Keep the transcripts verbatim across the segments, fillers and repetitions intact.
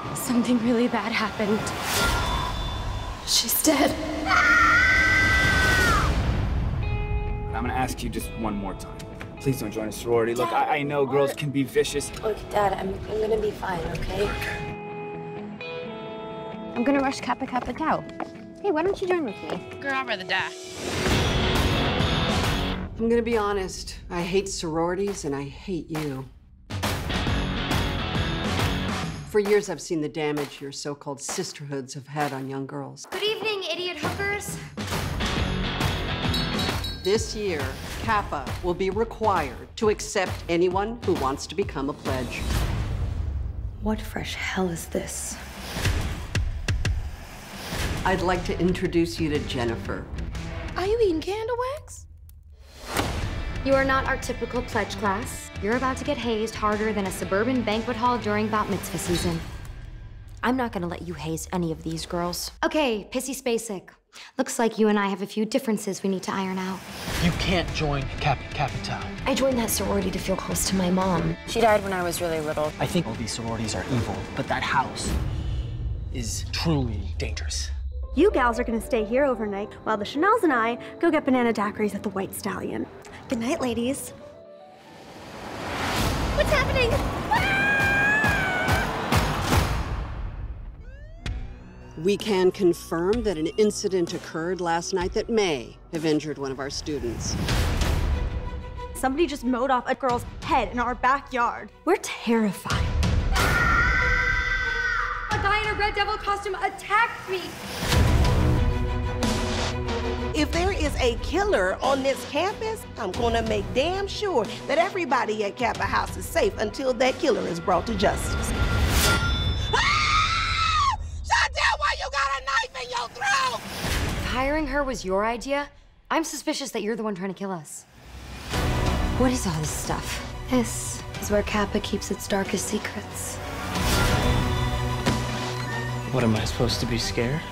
Something really bad happened. She's dead. I'm gonna ask you just one more time. Please don't join a sorority. Look, I, I know girls can be vicious. Look, Dad, I'm, I'm gonna be fine, okay? I'm gonna rush Kappa Kappa Tau. Hey, why don't you join with me? Girl, I'd rather die. I'm gonna be honest. I hate sororities and I hate you. For years, I've seen the damage your so-called sisterhoods have had on young girls. Good evening, idiot hookers. This year, Kappa will be required to accept anyone who wants to become a pledge. What fresh hell is this? I'd like to introduce you to Jennifer. Are you eating candle wax? You are not our typical pledge class. You're about to get hazed harder than a suburban banquet hall during bat mitzvah season. I'm not gonna let you haze any of these girls. Okay, Pissy Spacek. Looks like you and I have a few differences we need to iron out. You can't join Kappa Kappa Tau. I joined that sorority to feel close to my mom. She died when I was really little. I think all these sororities are evil, but that house is truly dangerous. You gals are gonna stay here overnight while the Chanels and I go get banana daiquiris at the White Stallion. Good night, ladies. What's happening? We can confirm that an incident occurred last night that may have injured one of our students. Somebody just mowed off a girl's head in our backyard. We're terrified. A guy in a Red Devil costume attacked me. If there is a killer on this campus, I'm gonna make damn sure that everybody at Kappa House is safe until that killer is brought to justice. Ah! Chantel, why you got a knife in your throat? If hiring her was your idea, I'm suspicious that you're the one trying to kill us. What is all this stuff? This is where Kappa keeps its darkest secrets. What, am I supposed to be scared?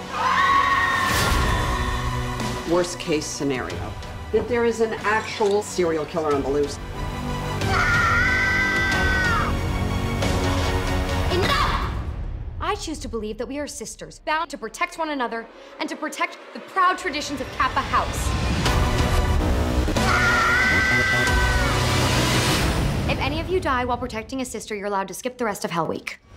Worst case scenario, that there is an actual serial killer on the loose. Enough! I choose to believe that we are sisters, bound to protect one another and to protect the proud traditions of Kappa House. If any of you die while protecting a sister, you're allowed to skip the rest of Hell Week.